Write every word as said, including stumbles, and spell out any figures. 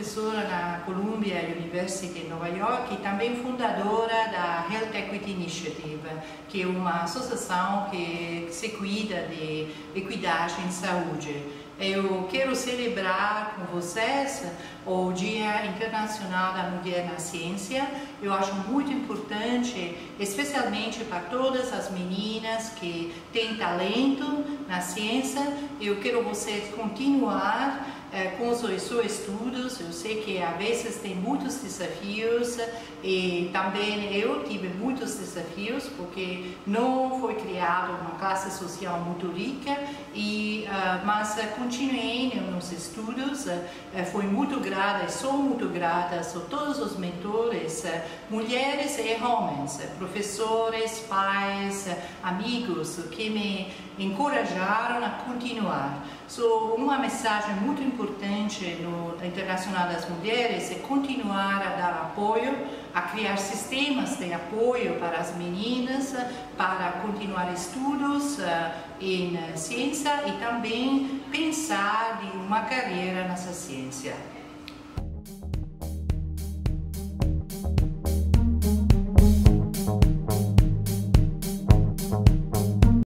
professora na Columbia University em Nova York e também fundadora da Health Equity Initiative, que é uma associação que se cuida de equidade em saúde. Eu quero celebrar com vocês o Dia Internacional da Mulher na Ciência. Eu acho muito importante, especialmente para todas as meninas que têm talento na ciência. Eu quero vocês continuar eh, com os seus estudos. Eu sei que às vezes tem muitos desafios e também eu tive muitos desafios porque não foi criada uma classe social muito rica, e, uh, mas uh, continuei nos estudos. Uh, fui muito grata e sou muito grata a todos os mentores, uh, mulheres e homens, uh, professores, pais, uh, amigos que me encorajaram a continuar. So, uma mensagem muito importante no Internacional das Mulheres é continuar a dar apoio, a criar sistemas de apoio para as meninas, para continuar estudos uh, em ciência e também pensar em uma carreira nessa ciência.